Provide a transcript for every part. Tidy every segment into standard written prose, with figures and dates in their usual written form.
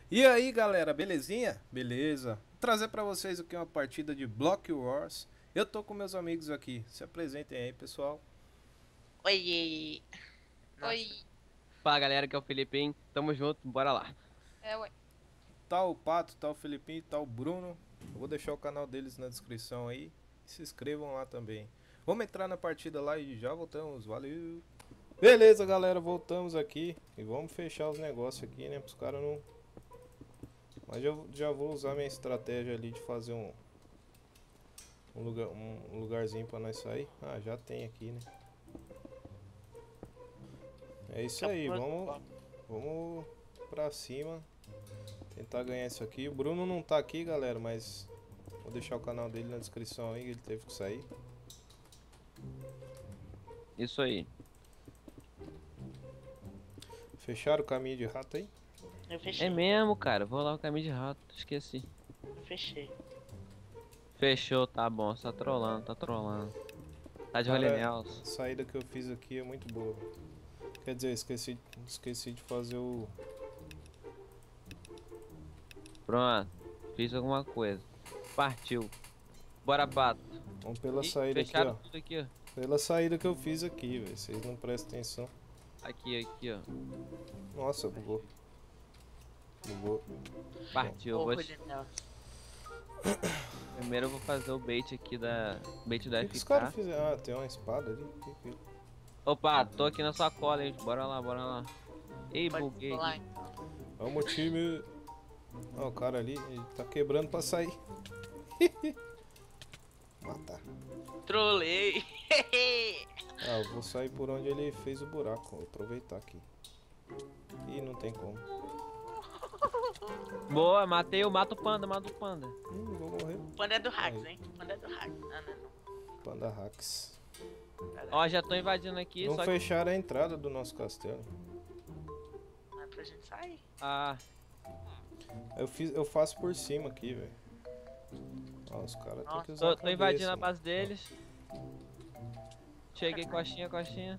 E aí galera, belezinha? Beleza. Vou trazer pra vocês aqui uma partida de Block Wars. Eu tô com meus amigos aqui. Se apresentem aí, pessoal. Oi, nossa, Oi, Fala galera, que é o Felipinho, tamo junto, bora lá. ué. Tá o Pato, tá o Felipinho, tá o Bruno. Eu vou deixar o canal deles na descrição aí. Se inscrevam lá também. Vamos entrar na partida lá e já voltamos. Valeu. Beleza, galera, voltamos aqui. E vamos fechar os negócios aqui, né? Pros caras não. Mas eu já vou usar minha estratégia ali de fazer um lugarzinho pra nós sair. Ah, já tem aqui, né? É isso aí, vamos pra cima. Tentar ganhar isso aqui. O Bruno não tá aqui, galera, mas vou deixar o canal dele na descrição aí, que ele teve que sair. Isso aí. Fecharam o caminho de rato aí? eu fechei, É mesmo, cara, vou lá o caminho de rato, esqueci. eu fechei. Fechou, tá bom, tá trolando, tá trolando. Tá de Cara, rolê Nelson. a saída que eu fiz aqui é muito boa. Quer dizer, esqueci de fazer o... Pronto, fiz alguma coisa. Partiu. Bora, pato. Vamos pela Ih, saída aqui, fecharam ó. tudo aqui, ó. Pela saída que eu fiz aqui, velho. Vocês não prestam atenção. Aqui, ó. Nossa, bugou. Bugou. Partiu, eu Ô, vou... Julião, Primeiro eu vou fazer o bait aqui da... Bait O da que os caras FK. fizeram? Ah, tem uma espada ali. Opa, tô aqui na sua cola, hein. Bora lá, bora lá. Ei, pode buguei. falar então. Vamos, time. Ó, o cara ali, ele tá quebrando pra sair. Matar. Trolei. Ah, eu vou sair por onde ele fez o buraco. Vou aproveitar aqui. Ih, não tem como. Boa, matei, eu mato o panda, mato o panda. Vou morrer. Panda é do Hacks, Aí. hein? Panda é do Hacks. Não. Panda hacks. Ó, já tô invadindo aqui, Não só que... fecharam a entrada do nosso castelo. Não é pra gente sair. Ah, Eu faço por cima aqui, velho. Ó, os caras têm que usar tô a cabeça, invadindo a mano. base deles. Cheguei, coxinha.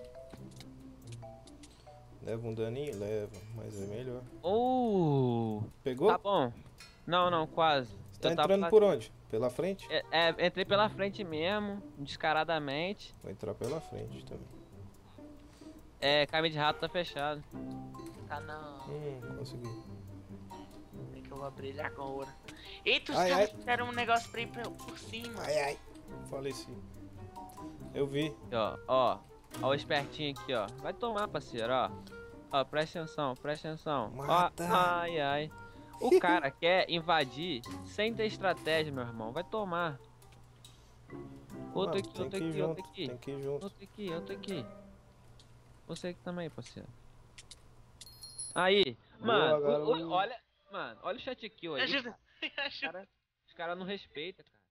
Leva um daninho? Leva, mas é melhor. Pegou? Tá bom. Não, quase. Você tá Eu tava entrando por onde? Pela frente? entrei pela frente mesmo, descaradamente. Vou entrar pela frente também. Caminho de rato tá fechado. Tá não. Consegui. É que eu vou abrir ele agora. Eita, os Ai, caras ai. fizeram um negócio pra ir por cima. Ai. Faleci. Eu vi. Aqui, ó o espertinho aqui, ó. Vai tomar, parceiro, ó. Ó, presta atenção. Mata. Ó, ai. O cara quer invadir sem ter estratégia, meu irmão. Vai tomar. Outro Mano, aqui, tem outro que ir aqui, junto, outro aqui. tem que ir junto. Outro aqui. Você aqui também, parceiro. Aí, Boa, mano, garoto. olha o chat aqui, Me aí. ajuda. Me ajuda. Os caras não respeitam, cara.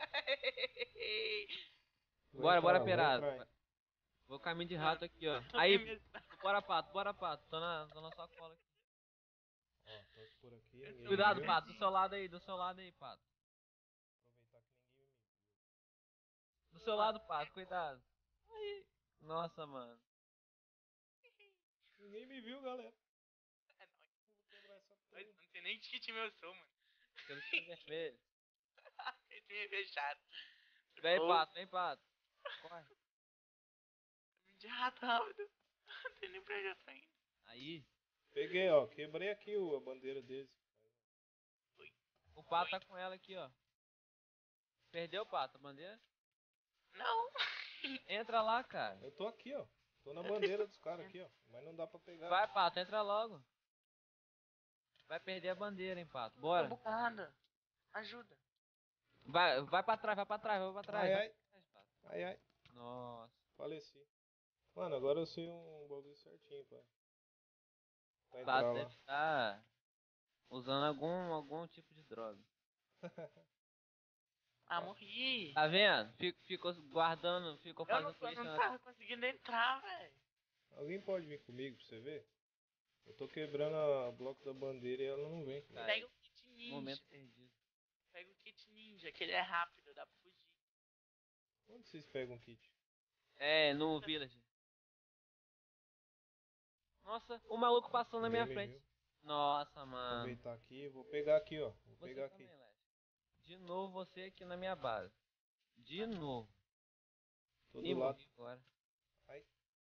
Vou Bora, entrar, vou Perado. entrar, hein. Vou caminho de rato aqui, ó. Tô Aí, com medo. bora, pato. Tô na sua cola aqui. Ó, tô por aqui. ninguém Cuidado, viu. pato, do seu lado aí, pato. Aproveitar que ninguém me viu. Do seu lado, pato, cuidado. Aí. Nossa, mano. Ninguém me viu, galera. Vou quebrar essa porra. Não tem nem de que time eu sou, mano. Eu não tenho vermelho. Esse time é fechado. Vem, pato. Corre. De rato rápido. Não tem nem pra onde eu tô indo. Aí. Peguei, ó. Quebrei aqui a bandeira deles. O pato tá com ela aqui, ó. Perdeu, pato, a bandeira? Não. Entra lá, cara. Eu tô aqui, ó. Tô na bandeira dos caras aqui, ó. Mas não dá pra pegar. Vai, pato, entra logo. Vai perder a bandeira, hein, pato. Bora. Tô bugada. Ajuda. Vai pra trás, vai pra trás. Ai, Vai ai. pra trás, pato. Ai. Nossa. Faleci. Mano, agora eu sei um bagulho certinho, pai. Pra O entrar pato lá. deve estar usando algum tipo de droga. Ah, morri. Tá vendo? Ficou guardando, ficou Eu fazendo não polícia. tava conseguindo entrar, velho. Alguém pode vir comigo pra você ver? Eu tô quebrando a bloco da bandeira e ela não vem. Cara, Pega o kit ninja. Momento perdido. Pega o kit ninja, que ele é rápido, dá pra fugir. Onde vocês pegam o kit? No village. Nossa, o maluco passou na minha Ninguém me frente. viu. Nossa, mano. Aproveitar aqui, vou pegar aqui, ó. Vou Você pegar aqui. também, Leste. De novo você aqui na minha base. De novo. Todo Ih, lado. morri agora. Ai.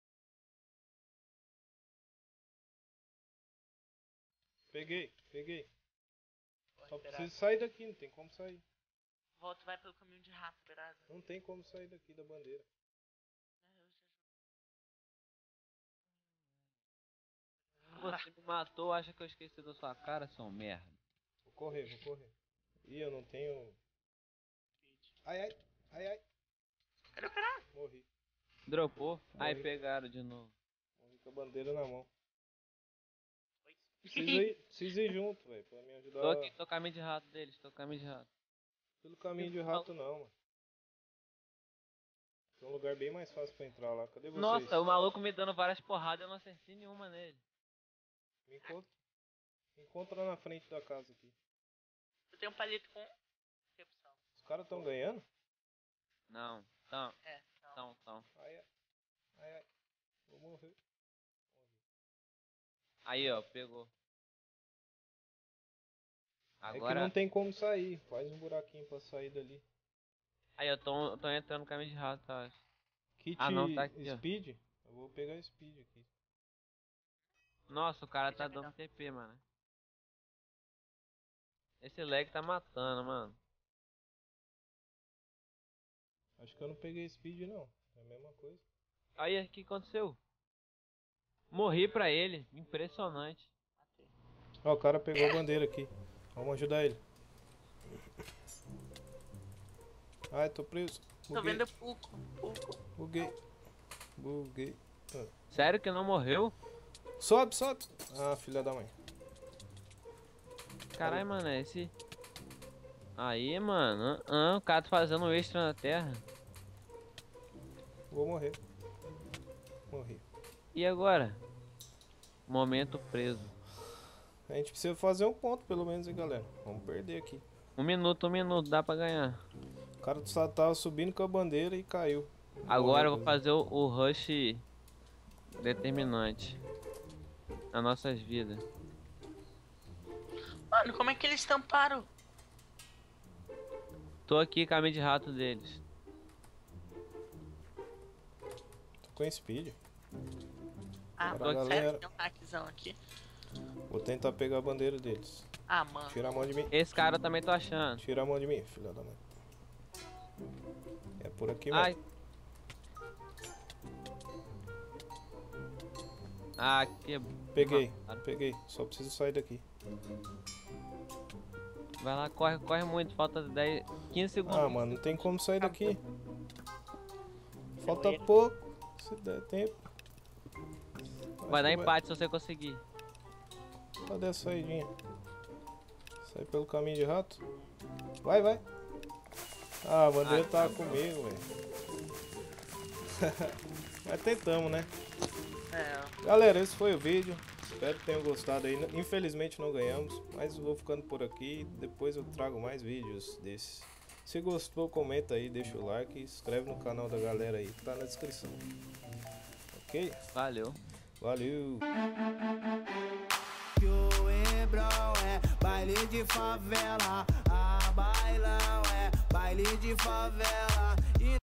Peguei. Vou Só esperar. preciso sair daqui, não tem como sair. Volta e vai pelo caminho de rato, beleza? Não tem como sair daqui da bandeira. Você me matou, acha que eu esqueci da sua cara, seu merda. Vou correr. Ih, eu não tenho. Ai. Cadê o cara? Morri. Dropou? Aí Morri. pegaram de novo. Morri com a bandeira na mão. Oi. Preciso ir junto, velho, pra me ajudar. Tô aqui, tô caminho de rato deles, tô caminho de rato. Pelo caminho de rato não, mano. Tem um lugar bem mais fácil pra entrar lá. Cadê vocês? Nossa, o maluco me dando várias porradas, eu não acertei nenhuma nele. Me encontra lá na frente da casa aqui. Eu tenho um palito com recepção. Os caras tão ganhando? Não, tão, É, não. tão. Ai. Vou morrer. Aí, ó, pegou. É que Agora, não tem como sair. Faz um buraquinho pra sair dali. aí eu tô entrando no caminho de rato, eu acho. Kit Ah, não, tá aqui, ó. Speed? Eu vou pegar Speed aqui. Nossa, o cara Esse é tá dando melhor. TP, mano. Esse lag tá matando, mano. Acho que eu não peguei Speed não. É a mesma coisa. Aí, o que aconteceu? Morri pra ele, impressionante. Matei. Ó, o cara pegou a bandeira aqui. Vamos ajudar ele. Ai, tô preso. Tô vendo pouco. Buguei. Sério que não morreu? Sobe. Ah, filha da mãe. Caralho, mano, é esse... Aí, mano, o cara tá fazendo um extra na terra. Vou morrer. Morri. E agora? Momento preso. A gente precisa fazer um ponto pelo menos, hein, galera. Vamos perder aqui. Um minuto, dá pra ganhar. O cara só tava subindo com a bandeira e caiu. Agora eu Morreu, vou fazer o rush determinante. Nas nossas vidas. Mano, como é que eles tamparam? Tô aqui, caminho de rato deles. Tô com Speed. Ah, Bora, mano, galera. sério? Tem um hackzão aqui. Vou tentar pegar a bandeira deles. Ah, mano. Tira a mão de mim. Esse cara eu também tô achando. Tira a mão de mim, filha da mãe. É por aqui Ai. mesmo. Ah, que... Peguei. Só preciso sair daqui. Vai lá, corre muito. Falta 15 segundos. Ah, mano, não tem como sair daqui. Falta pouco. Se der tempo. Vai Acho dar que empate se você conseguir. Cadê a saidinha? Sai pelo caminho de rato. Vai. Ah, a bandeira tá comigo, velho. Mas tentamos, né? É, Galera, esse foi o vídeo. Espero que tenham gostado aí. Infelizmente não ganhamos, mas vou ficando por aqui. Depois eu trago mais vídeos desses. Se gostou, comenta aí, deixa o like e inscreve no canal da galera aí, que tá na descrição. Ok? Valeu. Valeu! Que o Hebrão é baile de favela, a bailão é baile de favela.